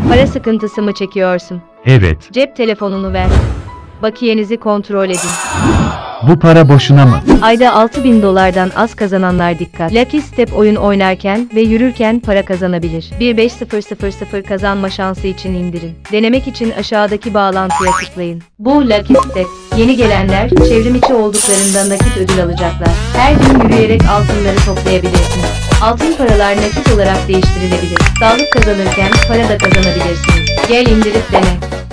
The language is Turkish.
Para sıkıntısı mı çekiyorsun? Evet. Cep telefonunu ver. Bakiyenizi kontrol edin. Bu para boşuna mı? Ayda 6.000 dolardan az kazananlar dikkat. Lucky Step oyun oynarken ve yürürken para kazanabilir. 15000 kazanma şansı için indirin. Denemek için aşağıdaki bağlantıya tıklayın. Bu Lucky Step. Yeni gelenler çevrimiçi olduklarında nakit ödül alacaklar. Her gün yürüyerek altınları toplayabilirsiniz. Altın paralar nakit olarak değiştirilebilir. Sağlık kazanırken para da kazanabilirsiniz. Gel indirip dene.